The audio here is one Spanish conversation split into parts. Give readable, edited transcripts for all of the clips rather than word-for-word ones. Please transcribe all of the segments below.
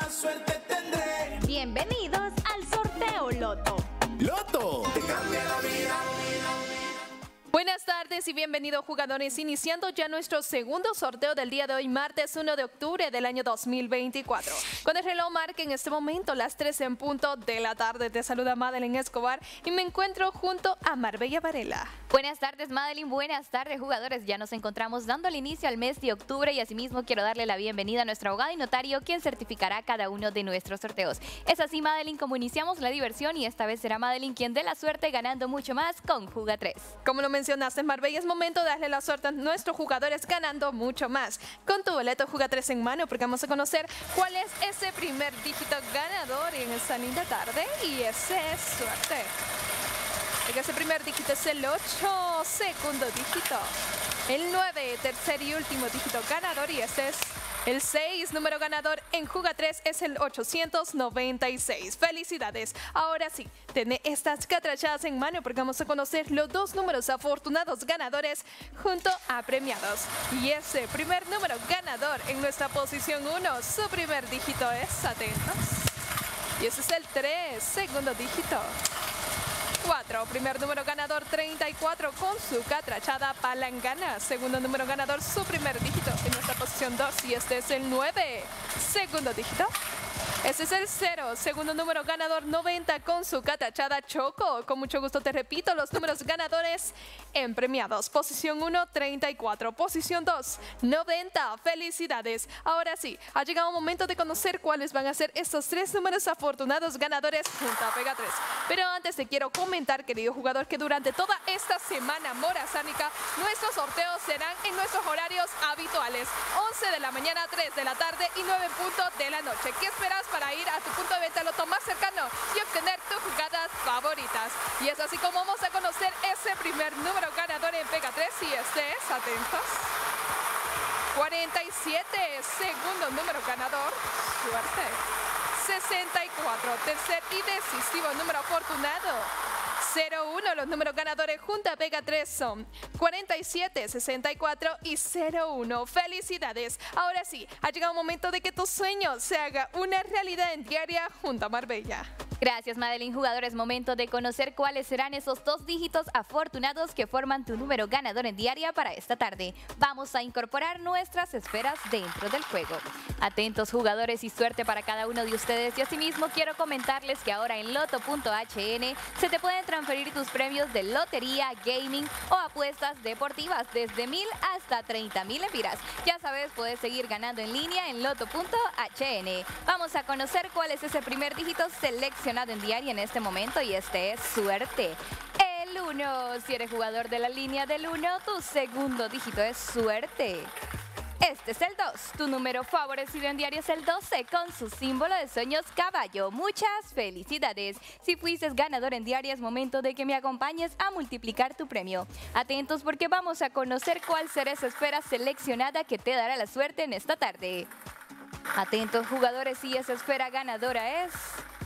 buena suerte tendré. Bienvenidos al sorteo Loto. Loto te cambia la vida. Buenas tardes y bienvenidos jugadores, iniciando ya nuestro segundo sorteo del día de hoy, martes 1 de octubre del año 2024. Con el reloj marca en este momento las 3 en punto de la tarde. Te saluda Madeline Escobar y me encuentro junto a Marbella Varela. Buenas tardes, Madeline, buenas tardes, jugadores. Ya nos encontramos dando el inicio al mes de octubre y asimismo quiero darle la bienvenida a nuestro abogado y notario, quien certificará cada uno de nuestros sorteos. Es así, Madeline, como iniciamos la diversión y esta vez será Madeline quien dé la suerte ganando mucho más con Juga 3. Como lo mencionaste, Marbella, es momento de darle la suerte a nuestros jugadores ganando mucho más. Con tu boleto Juga 3 en mano, porque vamos a conocer cuál es ese primer dígito ganador en esta linda tarde y ese es suerte. Ese primer dígito es el 8, segundo dígito, el 9, tercer y último dígito ganador y ese es el 6, número ganador en Juga 3 es el 896. ¡Felicidades! Ahora sí, ten estas catrachadas en mano porque vamos a conocer los dos números afortunados ganadores junto a premiados. Y ese primer número ganador en nuestra posición 1, su primer dígito es, atentos, y ese es el 3, segundo dígito. 4, primer número ganador 34 con su catrachada palangana. Segundo número ganador, su primer dígito en nuestra posición 2 y este es el 9, segundo dígito. Este es el 0, segundo número ganador 90 con su catrachada choco. Con mucho gusto te repito los números ganadores en premiados. Posición 1, 34. Posición 2, 90. ¡Felicidades! Ahora sí, ha llegado el momento de conocer cuáles van a ser estos tres números afortunados ganadores junto a Pega 3. Pero antes te quiero comentar, querido jugador, que durante toda esta semana morazánica, nuestros sorteos serán en nuestros horarios habituales. 11 de la mañana, 3 de la tarde y 9 en punto de la noche. ¿Qué esperas para ir a tu punto de venta Loto más cercano y obtener tus jugadas favoritas? Y es así como vamos a conocer ese primer número ganador en Pega 3 y este es, atentos, 47, segundo número ganador, suerte, 64, tercer y decisivo número afortunado, 01, los números ganadores junto a Pega 3 son 47, 64 y 01. ¡Felicidades! Ahora sí, ha llegado el momento de que tu sueño se haga una realidad en diaria junto a Marbella. Gracias, Madeline. Jugadores, momento de conocer cuáles serán esos dos dígitos afortunados que forman tu número ganador en diaria para esta tarde. Vamos a incorporar nuestras esferas dentro del juego. Atentos, jugadores, y suerte para cada uno de ustedes. Y asimismo quiero comentarles que ahora en Loto.hn se te pueden transferir tus premios de lotería, gaming o apuestas deportivas desde 1,000 hasta 30,000 lempiras. Ya sabes, puedes seguir ganando en línea en Loto.hn. Vamos a conocer cuál es ese primer dígito seleccionado en diaria en este momento y este es suerte. El 1, si eres jugador de la línea del 1, tu segundo dígito es suerte. Este es el 2, tu número favorecido en diario es el 12 con su símbolo de sueños caballo. Muchas felicidades. Si fuiste ganador en diario es momento de que me acompañes a multiplicar tu premio. Atentos porque vamos a conocer cuál será esa esfera seleccionada que te dará la suerte en esta tarde. Atentos, jugadores, y esa esfera ganadora es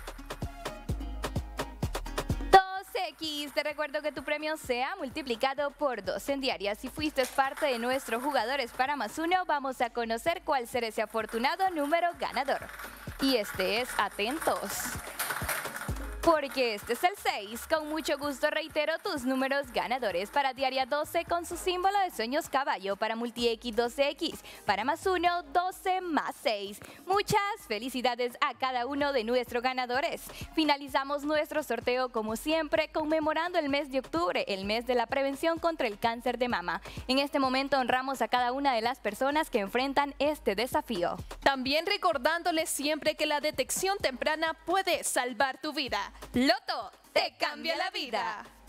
2X. Te recuerdo que tu premio se ha multiplicado por 2 en diaria. Si fuiste parte de nuestros jugadores para más uno, vamos a conocer cuál será ese afortunado número ganador. Y este es, atentos, porque este es el 6. Con mucho gusto reitero tus números ganadores. Para diaria 12 con su símbolo de sueños caballo. Para multi-X 12X. Para más 1, 12 más 6. Muchas felicidades a cada uno de nuestros ganadores. Finalizamos nuestro sorteo como siempre conmemorando el mes de octubre, el mes de la prevención contra el cáncer de mama. En este momento honramos a cada una de las personas que enfrentan este desafío. También recordándoles siempre que la detección temprana puede salvar tu vida. Loto te cambia la vida.